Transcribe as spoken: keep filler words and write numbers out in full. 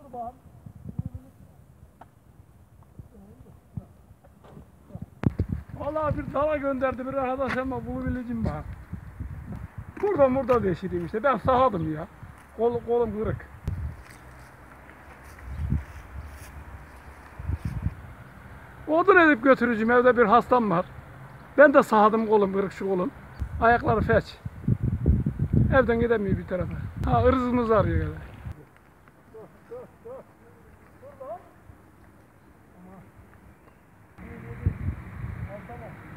Vallahi bir dala gönderdi bir arkadaş ama bulabileceğim bana. Buradan burada değiştireyim işte. Ben sahadım ya. Kol, kolum kırık. Odun edip götüreceğim. Evde bir hastam var. Ben de sahadım, kolum kırık şu kolum. Ayakları feç. Evden gidemiyor bir tarafa. Ha, ırzımız arıyor gene. Burada. Ama.